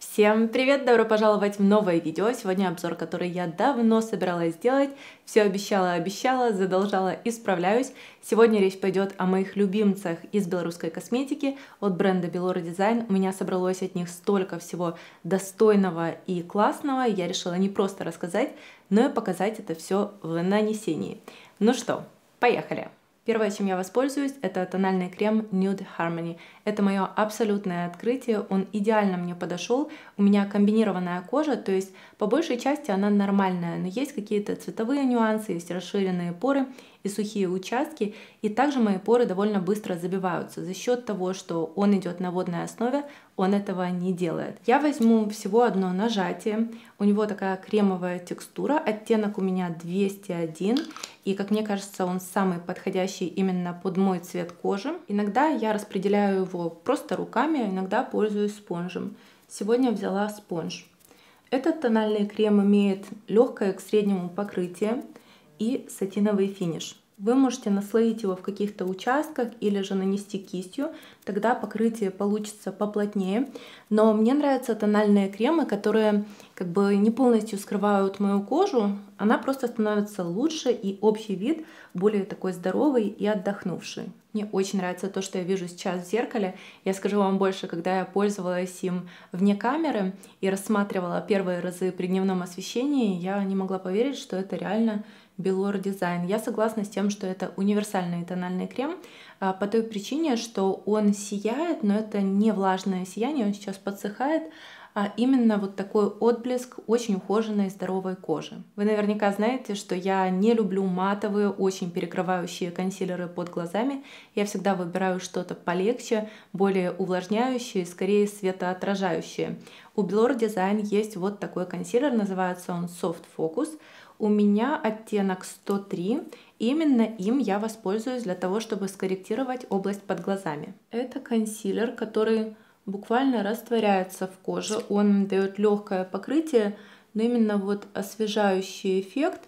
Всем привет! Добро пожаловать в новое видео. Сегодня обзор, который я давно собиралась сделать. Все обещала, задолжала и справляюсь. Сегодня речь пойдет о моих любимцах из белорусской косметики от бренда Belor Design. У меня собралось от них столько всего достойного и классного. Я решила не просто рассказать, но и показать это все в нанесении. Ну что, поехали! Первое, чем я воспользуюсь, это тональный крем Nude Harmony. Это мое абсолютное открытие, он идеально мне подошел. У меня комбинированная кожа, то есть по большей части она нормальная, но есть какие-то цветовые нюансы, есть расширенные поры и сухие участки. И также мои поры довольно быстро забиваются. За счет того, что он идет на водной основе, он этого не делает. Я возьму всего одно нажатие. У него такая кремовая текстура, оттенок у меня 201. И, как мне кажется, он самый подходящий именно под мой цвет кожи. Иногда я распределяю его просто руками, а иногда пользуюсь спонжем. Сегодня взяла спонж. Этот тональный крем имеет легкое к среднему покрытие и сатиновый финиш. Вы можете наслоить его в каких-то участках или же нанести кистью, тогда покрытие получится поплотнее. Но мне нравятся тональные кремы, которые как бы не полностью скрывают мою кожу, она просто становится лучше и общий вид более такой здоровый и отдохнувший. Мне очень нравится то, что я вижу сейчас в зеркале. Я скажу вам больше, когда я пользовалась им вне камеры и рассматривала первые разы при дневном освещении, я не могла поверить, что это реально Belor Design. Я согласна с тем, что это универсальный тональный крем по той причине, что он сияет, но это не влажное сияние, он сейчас подсыхает, а именно вот такой отблеск очень ухоженной здоровой кожи. Вы наверняка знаете, что я не люблю матовые, очень перекрывающие консилеры под глазами. Я всегда выбираю что-то полегче, более увлажняющее, скорее светоотражающее. У Belor Design есть вот такой консилер, называется он Soft Focus. У меня оттенок 103, именно им я воспользуюсь для того, чтобы скорректировать область под глазами. Это консилер, который буквально растворяется в коже, он дает легкое покрытие, но именно вот освежающий эффект,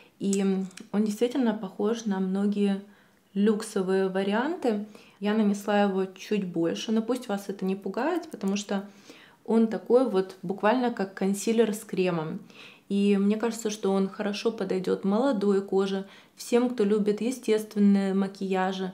и он действительно похож на многие люксовые варианты. Я нанесла его чуть больше, но пусть вас это не пугает, потому что он такой вот буквально как консилер с кремом. И мне кажется, что он хорошо подойдет молодой коже, всем, кто любит естественные макияжи.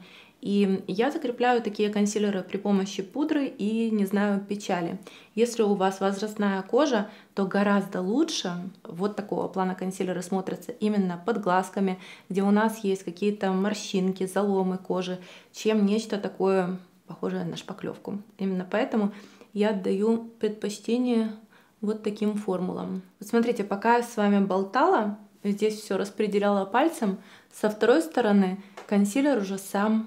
И я закрепляю такие консилеры при помощи пудры и не знаю печали. Если у вас возрастная кожа, то гораздо лучше вот такого плана консилеры смотрятся именно под глазками, где у нас есть какие-то морщинки, заломы кожи, чем нечто такое похожее на шпаклевку. Именно поэтому я отдаю предпочтение вот таким формулам. Вот смотрите, пока я с вами болтала, здесь все распределяла пальцем, со второй стороны консилер уже сам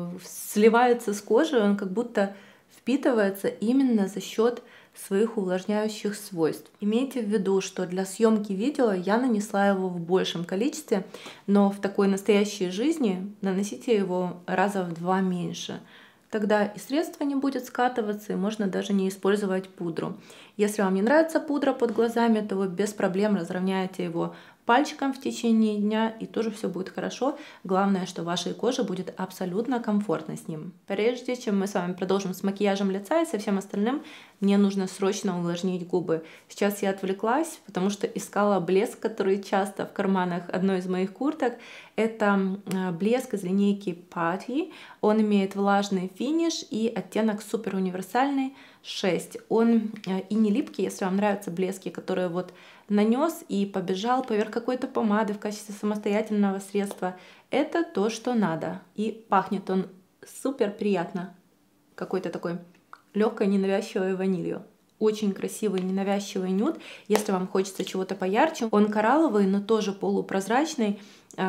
сливается с кожей, он как будто впитывается именно за счет своих увлажняющих свойств. Имейте в виду, что для съемки видео я нанесла его в большем количестве, но в такой настоящей жизни наносите его раза в 2 меньше. Тогда и средство не будет скатываться, и можно даже не использовать пудру. Если вам не нравится пудра под глазами, то вы без проблем разровняете его пальчиком в течение дня, и тоже все будет хорошо. Главное, что вашей коже будет абсолютно комфортно с ним. Прежде чем мы с вами продолжим с макияжем лица и со всем остальным, мне нужно срочно увлажнить губы. Сейчас я отвлеклась, потому что искала блеск, который часто в карманах одной из моих курток. Это блеск из линейки Patti. Он имеет влажный финиш и оттенок супер универсальный 6. Он и не липкий, если вам нравятся блески, которые вот нанес и побежал поверх какой-то помады в качестве самостоятельного средства. Это то, что надо. И пахнет он супер приятно. Какой-то такой легкой ненавязчивой ванилью. Очень красивый ненавязчивый нюд. Если вам хочется чего-то поярче, он коралловый, но тоже полупрозрачный.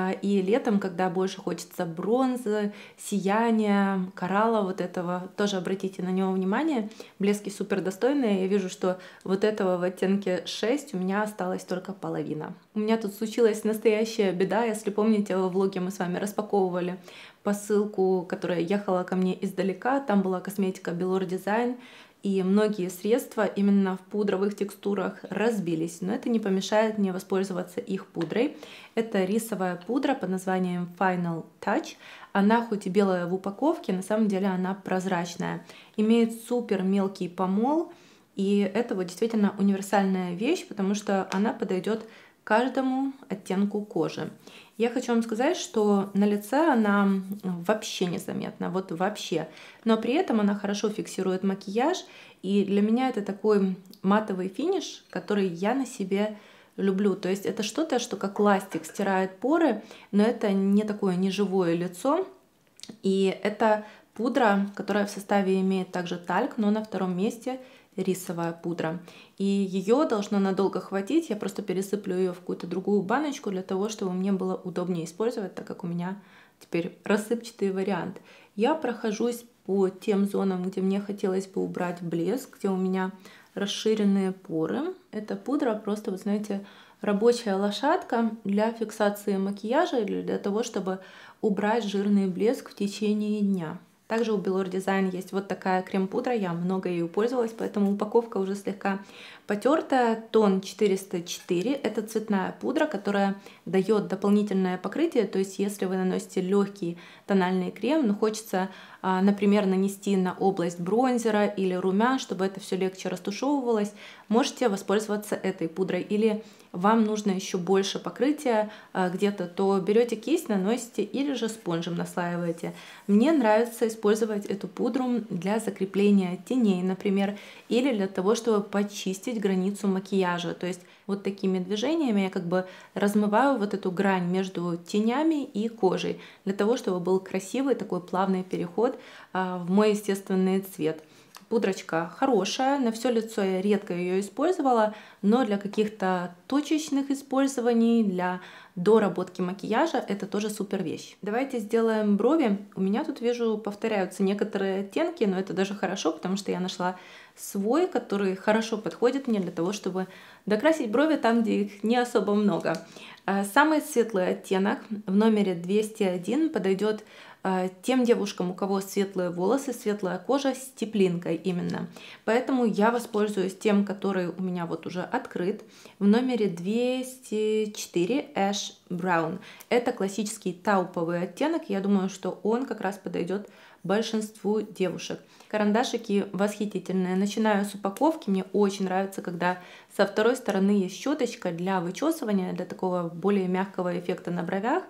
И летом, когда больше хочется бронзы, сияния, коралла вот этого, тоже обратите на него внимание. Блески супер достойные. Я вижу, что вот этого в оттенке 6 у меня осталась только половина. У меня тут случилась настоящая беда. Если помните, во влоге мы с вами распаковывали посылку, которая ехала ко мне издалека. Там была косметика Belor Design. И многие средства именно в пудровых текстурах разбились, но это не помешает мне воспользоваться их пудрой. Это рисовая пудра под названием Final Touch. Она хоть и белая в упаковке, на самом деле она прозрачная. Имеет супер мелкий помол И это вот действительно универсальная вещь, потому что она подойдет каждому оттенку кожи. Я хочу вам сказать, что на лице она вообще незаметна, вот вообще. Но при этом она хорошо фиксирует макияж, и для меня это такой матовый финиш, который я на себе люблю. То есть это что-то, что как ластик стирает поры, но это не такое неживое лицо. И это пудра, которая в составе имеет также тальк, но на втором месте рисовая пудра. И ее должно надолго хватить. Я просто пересыплю ее в какую-то другую баночку для того, чтобы мне было удобнее использовать, так как у меня теперь рассыпчатый вариант. Я прохожусь по тем зонам, где мне хотелось бы убрать блеск, где у меня расширенные поры. Эта пудра просто, вы знаете, рабочая лошадка для фиксации макияжа или для того, чтобы убрать жирный блеск в течение дня. Также у Belor Design есть вот такая крем-пудра, я много ею пользовалась, поэтому упаковка уже слегка потертая. Тон 404, это цветная пудра, которая дает дополнительное покрытие, то есть если вы наносите легкий тональный крем, но хочется, например, нанести на область бронзера или румян, чтобы это все легче растушевывалось, можете воспользоваться этой пудрой. Или вам нужно еще больше покрытия где-то, то берете кисть, наносите или же спонжем наслаиваете. Мне нравится использовать эту пудру для закрепления теней, например, или для того, чтобы почистить границу макияжа. То есть вот такими движениями я как бы размываю вот эту грань между тенями и кожей, для того, чтобы был красивый такой плавный переход в мой естественный цвет. Пудрочка хорошая, на все лицо я редко ее использовала, но для каких-то точечных использований, для доработки макияжа это тоже супер вещь. Давайте сделаем брови. У меня тут, вижу, повторяются некоторые оттенки, но это даже хорошо, потому что я нашла свой, который хорошо подходит мне для того, чтобы докрасить брови там, где их не особо много. Самый светлый оттенок в номере 201 подойдет тем девушкам, у кого светлые волосы, светлая кожа с теплинкой именно. Поэтому я воспользуюсь тем, который у меня вот уже открыт. В номере 204 Ash Brown. Это классический тауповый оттенок. Я думаю, что он как раз подойдет большинству девушек. Карандашики восхитительные. Начинаю с упаковки. Мне очень нравится, когда со второй стороны есть щеточка для вычесывания, для такого более мягкого эффекта на бровях.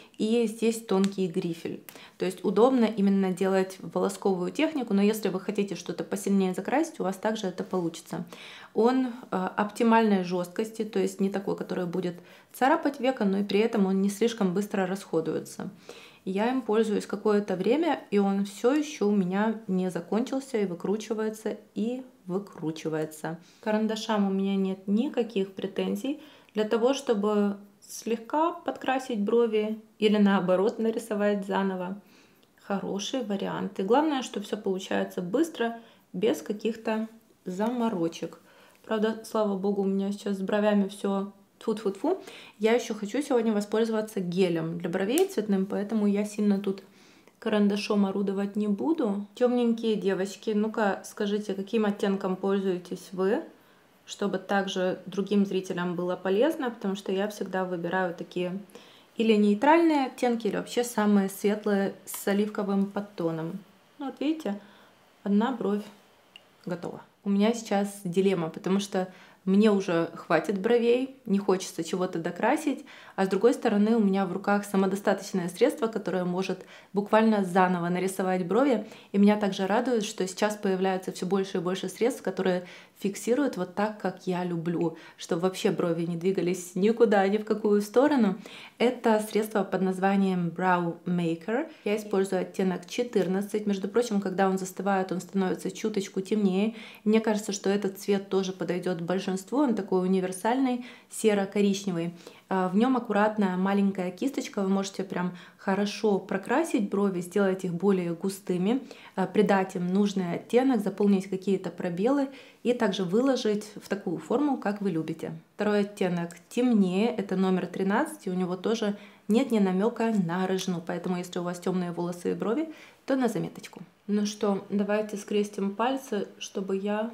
И здесь тонкий грифель. То есть удобно именно делать волосковую технику, но если вы хотите что-то посильнее закрасить, у вас также это получится. Он оптимальной жесткости, то есть не такой, который будет царапать веко, но и при этом он не слишком быстро расходуется. Я им пользуюсь какое-то время, и он все еще у меня не закончился и выкручивается, и выкручивается. К карандашам у меня нет никаких претензий. Для того, чтобы слегка подкрасить брови или наоборот нарисовать заново. Хороший вариант. И главное, что все получается быстро, без каких-то заморочек. Правда, слава богу, у меня сейчас с бровями все тьфу-тьфу-тьфу. Я еще хочу сегодня воспользоваться гелем для бровей цветным, поэтому я сильно тут карандашом орудовать не буду. Темненькие девочки, ну-ка скажите, каким оттенком пользуетесь вы? Чтобы также другим зрителям было полезно, потому что я всегда выбираю такие или нейтральные оттенки, или вообще самые светлые с оливковым подтоном. Ну, вот видите, одна бровь готова. У меня сейчас дилемма, потому что мне уже хватит бровей, не хочется чего-то докрасить, а с другой стороны у меня в руках самодостаточное средство, которое может буквально заново нарисовать брови. И меня также радует, что сейчас появляются все больше и больше средств, которые фиксируют вот так, как я люблю, чтобы вообще брови не двигались никуда, ни в какую сторону. Это средство под названием Brow Maker. Я использую оттенок 14. Между прочим, когда он застывает, он становится чуточку темнее. Мне кажется, что этот цвет тоже подойдет большинству. Он такой универсальный, серо-коричневый. В нем аккуратная маленькая кисточка, вы можете прям хорошо прокрасить брови, сделать их более густыми, придать им нужный оттенок, заполнить какие-то пробелы и также выложить в такую форму, как вы любите. Второй оттенок темнее, это номер 13, и у него тоже нет ни намека на рыжину, поэтому если у вас темные волосы и брови, то на заметочку. Ну что, давайте скрестим пальцы, чтобы я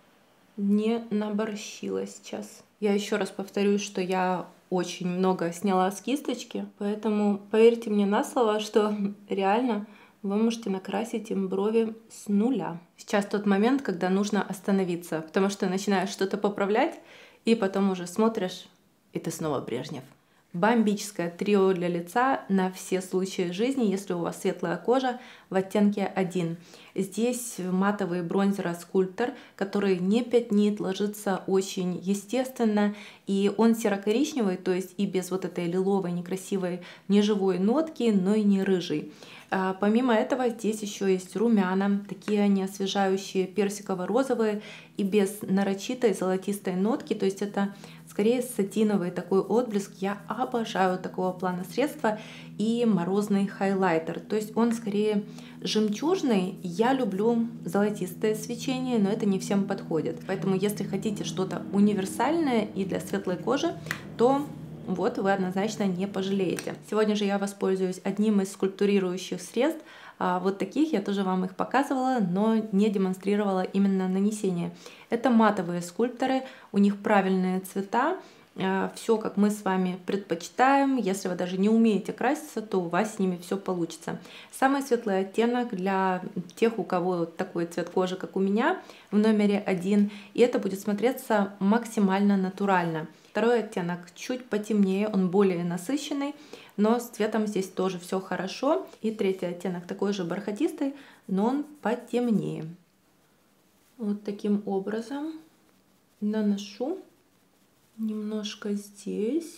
не наборщила сейчас. Я еще раз повторюсь, что я очень много сняла с кисточки, поэтому поверьте мне на слово, что реально вы можете накрасить им брови с нуля. Сейчас тот момент, когда нужно остановиться, потому что начинаешь что-то поправлять, и потом уже смотришь, и ты снова Брежнев. Бомбическое трио для лица на все случаи жизни, если у вас светлая кожа, в оттенке 1. Здесь матовый бронзер скульптор, который не пятнит, ложится очень естественно, и он серо-коричневый, то есть и без вот этой лиловой, некрасивой, неживой нотки, но и не рыжий. Помимо этого здесь еще есть румяна, такие они освежающие, персиково-розовые и без нарочитой золотистой нотки, то есть это скорее сатиновый такой отблеск. Я обожаю такого плана средства. И морозный хайлайтер, то есть он скорее жемчужный. Я люблю золотистое свечение, но это не всем подходит. Поэтому если хотите что-то универсальное и для светлой кожи, то вот вы однозначно не пожалеете. Сегодня же я воспользуюсь одним из скульптурирующих средств. Вот таких я тоже вам их показывала, но не демонстрировала именно нанесение. Это матовые скульпторы, у них правильные цвета. Все, как мы с вами предпочитаем. Если вы даже не умеете краситься, то у вас с ними все получится. Самый светлый оттенок для тех, у кого такой цвет кожи, как у меня, в номере 1. И это будет смотреться максимально натурально. Второй оттенок чуть потемнее, он более насыщенный, но с цветом здесь тоже все хорошо. И третий оттенок такой же бархатистый, но он потемнее. Вот таким образом наношу немножко здесь.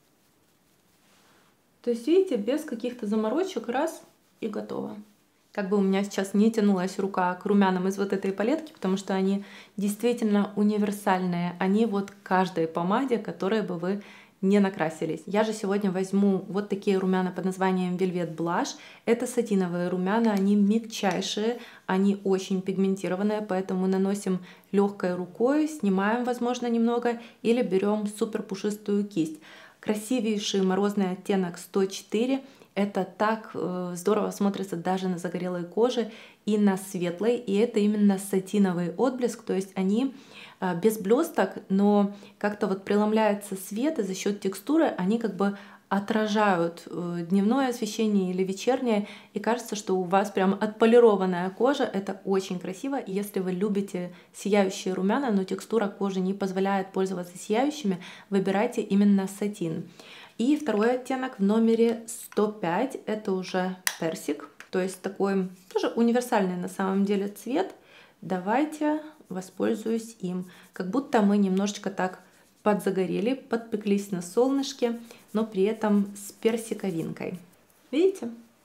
То есть, видите, без каких-то заморочек, раз и готово. Как бы у меня сейчас не тянулась рука к румянам из вот этой палетки, потому что они действительно универсальные. Они вот к каждой помаде, которой бы вы не накрасились. Я же сегодня возьму вот такие румяна под названием Velvet Blush. Это сатиновые румяна, они мягчайшие, они очень пигментированные, поэтому наносим легкой рукой, снимаем, возможно, немного, или берем супер пушистую кисть. Красивейший морозный оттенок 104. Это так здорово смотрится даже на загорелой коже и на светлой. И это именно сатиновый отблеск, то есть они без блесток, но как-то вот преломляется свет, и за счет текстуры они как бы отражают дневное освещение или вечернее, и кажется, что у вас прям отполированная кожа. Это очень красиво. И если вы любите сияющие румяна, но текстура кожи не позволяет пользоваться сияющими, выбирайте именно сатин. И второй оттенок в номере 105, это уже персик, то есть такой тоже универсальный на самом деле цвет. Давайте воспользуюсь им. Как будто мы немножечко так подзагорели, подпеклись на солнышке, но при этом с персиковинкой. Видите?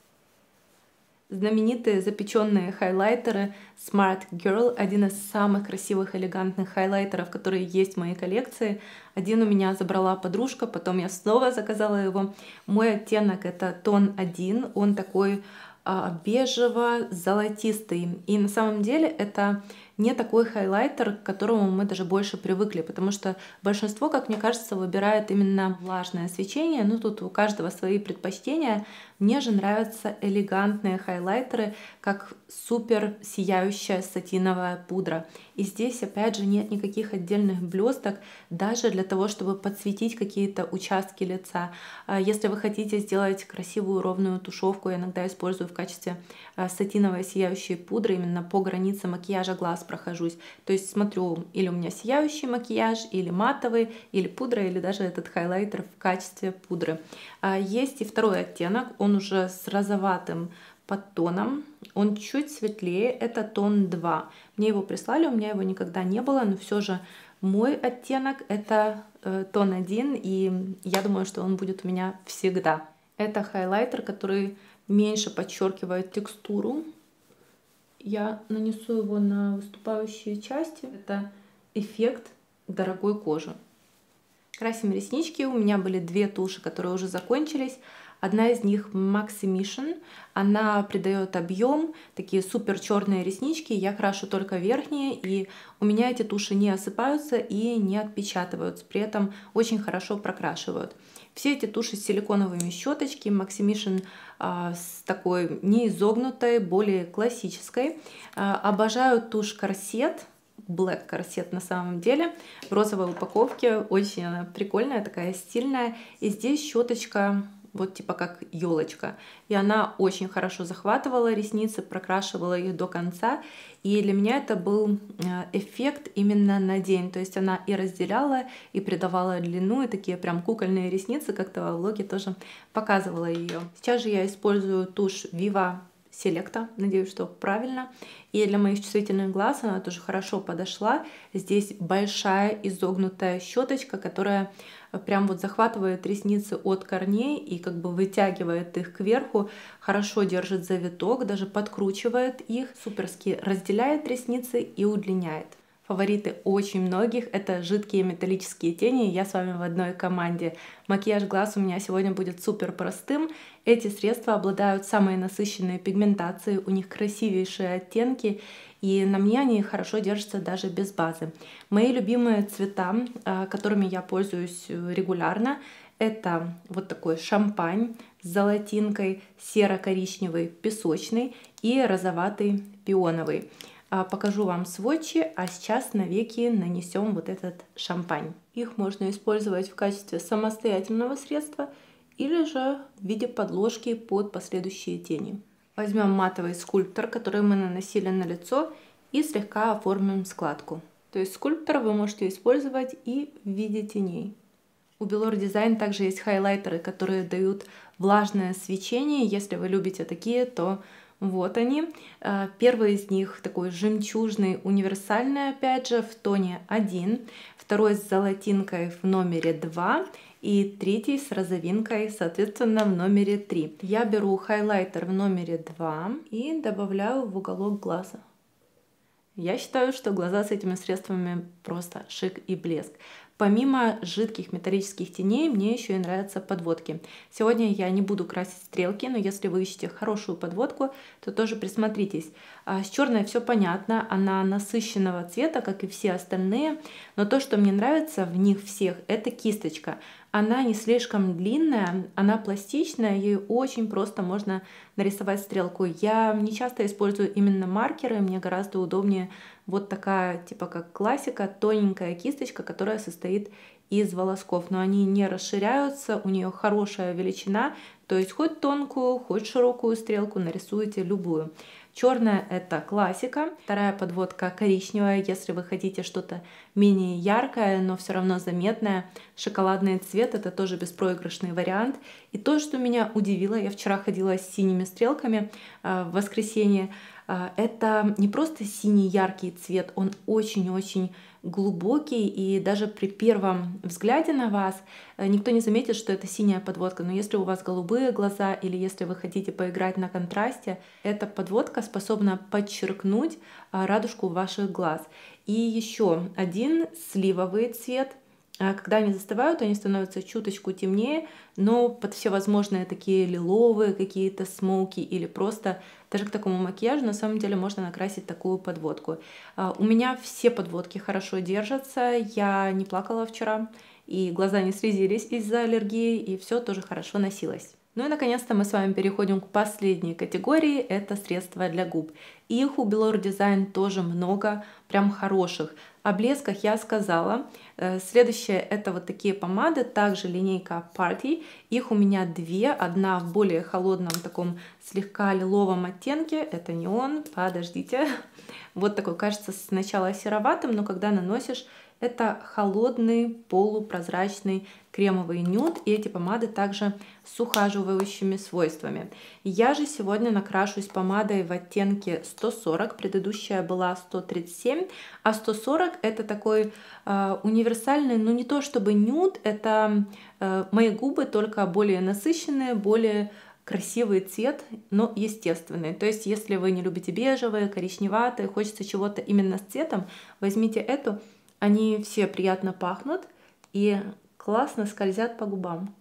Знаменитые запеченные хайлайтеры Smart Girl, один из самых красивых, элегантных хайлайтеров, которые есть в моей коллекции. Один у меня забрала подружка, потом я снова заказала его. Мой оттенок это тон 1, он такой бежево-золотистый. И на самом деле это не такой хайлайтер, к которому мы даже больше привыкли, потому что большинство, как мне кажется, выбирает именно влажное свечение. Ну, тут у каждого свои предпочтения. Мне же нравятся элегантные хайлайтеры, как супер сияющая сатиновая пудра. И здесь, опять же, нет никаких отдельных блесток, даже для того, чтобы подсветить какие-то участки лица. Если вы хотите сделать красивую ровную тушевку, я иногда использую в качестве сатиновой сияющей пудры, именно по границе макияжа глаз прохожусь. То есть смотрю, или у меня сияющий макияж, или матовый, или пудра, или даже этот хайлайтер в качестве пудры. Есть и второй оттенок, он уже с розоватым подтоном, он чуть светлее, это тон 2. Мне его прислали, у меня его никогда не было, но все же мой оттенок это тон 1, и я думаю, что он будет у меня всегда. Это хайлайтер, который меньше подчеркивает текстуру. Я нанесу его на выступающие части. Это эффект дорогой кожи. Красим реснички. У меня были две туши, которые уже закончились. Одна из них Maximation. Она придает объем, такие супер черные реснички. Я крашу только верхние, и у меня эти туши не осыпаются и не отпечатываются. При этом очень хорошо прокрашивают. Все эти туши с силиконовыми щеточки, Maximation с такой не изогнутой, более классической. Обожаю тушь корсет, Black корсет на самом деле, в розовой упаковке. Очень она прикольная, такая стильная. И здесь щеточка вот типа как елочка. И она очень хорошо захватывала ресницы, прокрашивала их до конца. И для меня это был эффект именно на день. То есть она и разделяла, и придавала длину, и такие прям кукольные ресницы, как-то во влоге тоже показывала ее. Сейчас же я использую тушь Viva Selecta, надеюсь, что правильно. И для моих чувствительных глаз она тоже хорошо подошла. Здесь большая изогнутая щеточка, которая прям вот захватывает ресницы от корней и как бы вытягивает их кверху, хорошо держит завиток, даже подкручивает их, суперски разделяет ресницы и удлиняет. Фавориты очень многих — это жидкие металлические тени, я с вами в одной команде. Макияж глаз у меня сегодня будет супер простым. Эти средства обладают самой насыщенной пигментацией, у них красивейшие оттенки, и на мне они хорошо держатся даже без базы. Мои любимые цвета, которыми я пользуюсь регулярно, это вот такой шампань с золотинкой, серо-коричневый песочный и розоватый пионовый. Покажу вам сводчи, а сейчас навеки нанесем вот этот шампань. Их можно использовать в качестве самостоятельного средства или же в виде подложки под последующие тени. Возьмем матовый скульптор, который мы наносили на лицо, и слегка оформим складку. То есть скульптор вы можете использовать и в виде теней. У Belor Design также есть хайлайтеры, которые дают влажное свечение. Если вы любите такие, то вот они. Первый из них такой жемчужный, универсальный, опять же, в тоне 1. Второй с золотинкой в номере 2. И третий с розовинкой, соответственно, в номере 3. Я беру хайлайтер в номере 2 и добавляю в уголок глаза. Я считаю, что глаза с этими средствами просто шик и блеск. Помимо жидких металлических теней, мне еще и нравятся подводки. Сегодня я не буду красить стрелки, но если вы ищете хорошую подводку, то тоже присмотритесь. С черной все понятно, она насыщенного цвета, как и все остальные, но то, что мне нравится в них всех, это кисточка. Она не слишком длинная, она пластичная, ей очень просто можно нарисовать стрелку. Я не часто использую именно маркеры, мне гораздо удобнее вот такая, типа как классика, тоненькая кисточка, которая состоит из волосков, но они не расширяются, у нее хорошая величина, то есть хоть тонкую, хоть широкую стрелку нарисуете любую. Черная — это классика, вторая подводка коричневая, если вы хотите что-то менее яркое, но все равно заметное. Шоколадный цвет — это тоже беспроигрышный вариант. И то, что меня удивило, я вчера ходила с синими стрелками в воскресенье, это не просто синий яркий цвет, он очень-очень глубокий, и даже при первом взгляде на вас никто не заметит, что это синяя подводка. Но если у вас голубые глаза или если вы хотите поиграть на контрасте, эта подводка способна подчеркнуть радужку ваших глаз. И еще один сливовый цвет. Когда они застывают, они становятся чуточку темнее, но под все возможные такие лиловые, какие-то смоуки или просто даже к такому макияжу на самом деле можно накрасить такую подводку. У меня все подводки хорошо держатся, я не плакала вчера, и глаза не слезились из-за аллергии, и все тоже хорошо носилось. Ну и наконец-то мы с вами переходим к последней категории, это средства для губ. Их у Belor Design тоже много, прям хороших. О блесках я сказала. Следующее — это вот такие помады, также линейка Party. Их у меня две, одна в более холодном таком слегка лиловом оттенке, это неон, подождите. Вот такой, кажется сначала сероватым, но когда наносишь, это холодный полупрозрачный кремовый нюд, и эти помады также с ухаживающими свойствами. Я же сегодня накрашусь помадой в оттенке 140, предыдущая была 137, а 140 это такой универсальный, ну не то чтобы нюд, это мои губы, только более насыщенные, более красивый цвет, но естественный. То есть, если вы не любите бежевые, коричневатые, хочется чего-то именно с цветом, возьмите эту. Они все приятно пахнут и классно скользят по губам.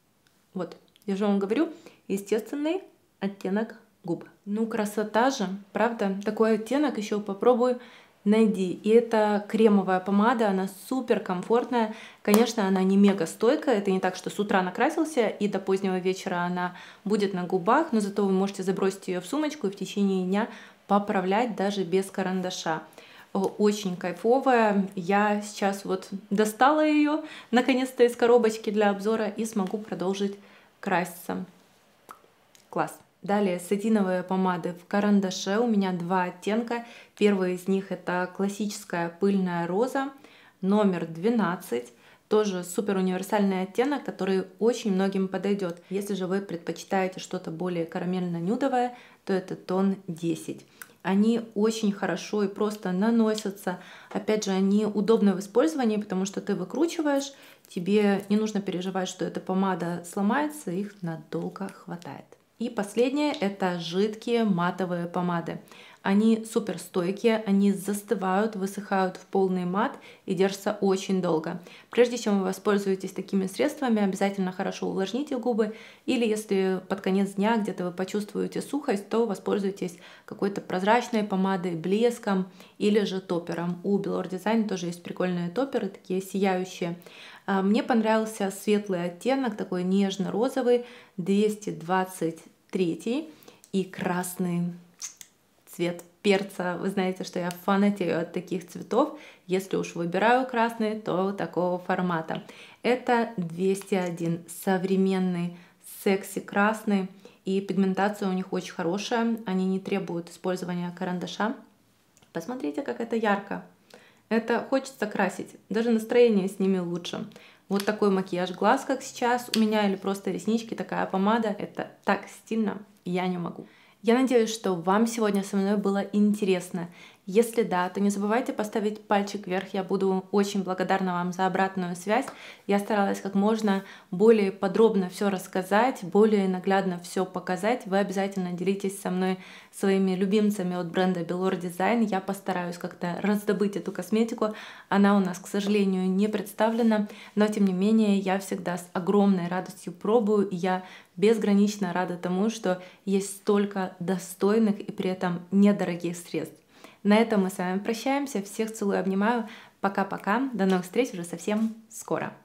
Вот, я же вам говорю, естественный оттенок губ. Ну, красота же, правда? Такой оттенок еще попробуй найди. И это кремовая помада, она супер комфортная. Конечно, она не мега стойкая, это не так, что с утра накрасился и до позднего вечера она будет на губах, но зато вы можете забросить ее в сумочку и в течение дня поправлять даже без карандаша. Очень кайфовая. Я сейчас вот достала ее наконец-то из коробочки для обзора и смогу продолжить краситься. Класс. Далее сатиновые помады в карандаше. У меня два оттенка. Первый из них это классическая пыльная роза, номер 12. Тоже супер универсальный оттенок, который очень многим подойдет. Если же вы предпочитаете что-то более карамельно-нюдовое, то это тон 10. Они очень хорошо и просто наносятся. Опять же, они удобны в использовании, потому что ты выкручиваешь, тебе не нужно переживать, что эта помада сломается, их надолго хватает. И последнее — это жидкие матовые помады. Они супер стойкие, они застывают, высыхают в полный мат и держатся очень долго. Прежде чем вы воспользуетесь такими средствами, обязательно хорошо увлажните губы, или если под конец дня где-то вы почувствуете сухость, то воспользуйтесь какой-то прозрачной помадой, блеском или же топером. У Belor Design тоже есть прикольные топеры, такие сияющие. Мне понравился светлый оттенок, такой нежно-розовый, 223, и красный цвет перца. Вы знаете, что я фанатею от таких цветов. Если уж выбираю красный, то такого формата. Это 201, современный, секси красный. И пигментация у них очень хорошая. Они не требуют использования карандаша. Посмотрите, как это ярко. Это хочется красить. Даже настроение с ними лучше. Вот такой макияж глаз, как сейчас у меня, или просто реснички, такая помада. Это так стильно, я не могу. Я надеюсь, что вам сегодня со мной было интересно. Если да, то не забывайте поставить пальчик вверх, я буду очень благодарна вам за обратную связь. Я старалась как можно более подробно все рассказать, более наглядно все показать. Вы обязательно делитесь со мной своими любимцами от бренда Belor Design. Я постараюсь как-то раздобыть эту косметику. Она у нас, к сожалению, не представлена, но тем не менее я всегда с огромной радостью пробую, и я безгранично рада тому, что есть столько достойных и при этом недорогих средств. На этом мы с вами прощаемся. Всех целую, обнимаю. Пока-пока. До новых встреч уже совсем скоро.